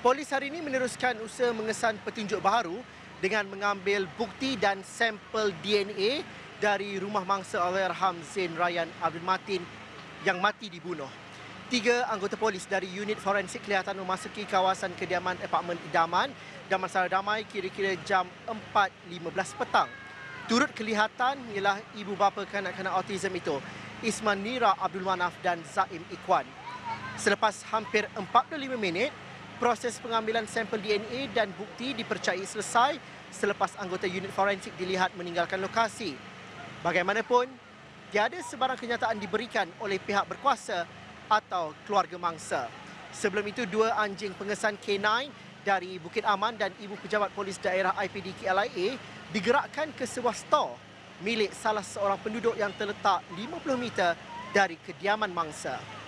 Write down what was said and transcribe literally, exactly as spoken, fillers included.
Polis hari ini meneruskan usaha mengesan petunjuk baharu dengan mengambil bukti dan sampel D N A dari rumah mangsa Allahyarham Zain Rayyan Abdul Matin yang mati dibunuh. Tiga anggota polis dari unit forensik kelihatan memasuki kawasan kediaman apartmen idaman Damansara Damai kira-kira jam empat lima belas petang. Turut kelihatan ialah ibu bapa kanak-kanak autism itu, Isman Nira Abdul Manaf dan Zaim Ikwan. Selepas hampir empat puluh lima minit, proses pengambilan sampel D N A dan bukti dipercayai selesai selepas anggota unit forensik dilihat meninggalkan lokasi. Bagaimanapun, tiada sebarang kenyataan diberikan oleh pihak berkuasa atau keluarga mangsa. Sebelum itu, dua anjing pengesan K sembilan dari Bukit Aman dan ibu pejabat polis daerah I P D K L I A digerakkan ke sebuah stor milik salah seorang penduduk yang terletak lima puluh meter dari kediaman mangsa.